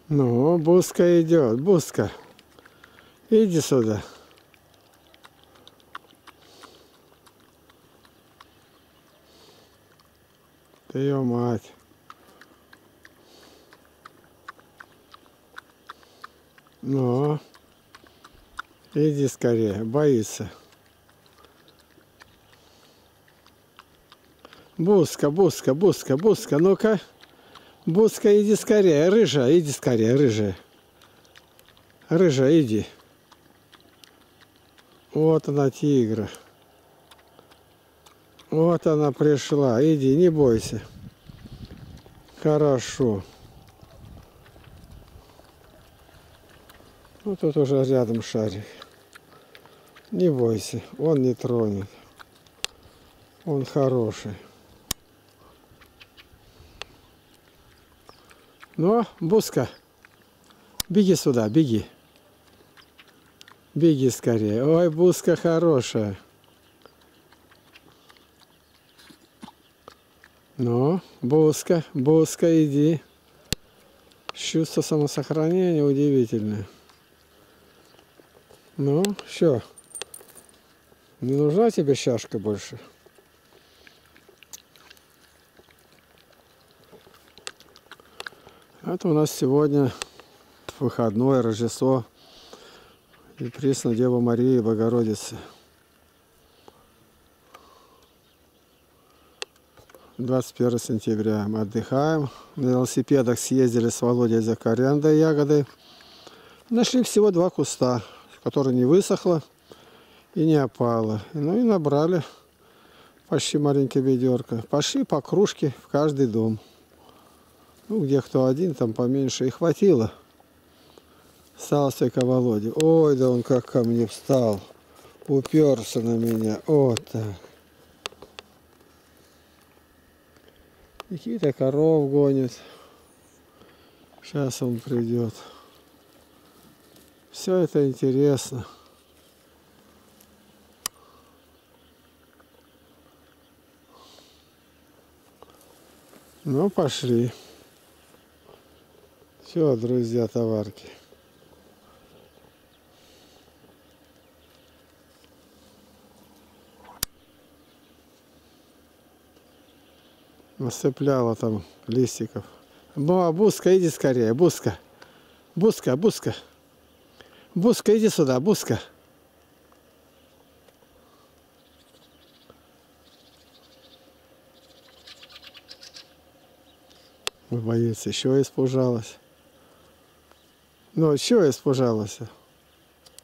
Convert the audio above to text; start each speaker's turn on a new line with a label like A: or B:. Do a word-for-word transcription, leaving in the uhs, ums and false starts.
A: Ну, Буска идет. Буска, иди сюда. Ты ее мать. Ну, иди скорее, боится. Буска, Буска, Буска, Буска, ну-ка. Буска, иди скорее, рыжая, иди скорее, рыжая. Рыжая, иди. Вот она, тигра. Вот она пришла. Иди, не бойся. Хорошо. Ну, тут уже рядом шарик. Не бойся, он не тронет. Он хороший. Ну, Буска, беги сюда, беги. Беги скорее. Ой, Буска хорошая. Ну, Буска, Буска, иди. Чувство самосохранения удивительное. Ну, что? Не нужна тебе чашка больше? Это у нас сегодня выходное, Рождество и Пресной Девы Марии Богородицы. двадцать первое сентября мы отдыхаем. На велосипедах съездили с Володей за кориандой, ягодой. Нашли всего два куста, которые не высохло и не опало. Ну и набрали почти маленькое ведерко. Пошли по кружке в каждый дом. Ну, где кто один, там поменьше. И хватило. Осталось только Володя. Ой, да он как ко мне встал. Уперся на меня. Вот так. Какие-то коров гонят. Сейчас он придет. Все это интересно. Ну, пошли. Все, друзья, товарки. Насыпляла там листиков. Ну, Буска, иди скорее, Буска. Буска, Буска. Буска, иди сюда, Буска. Боится, еще испужалась. Ну, чего испужалась?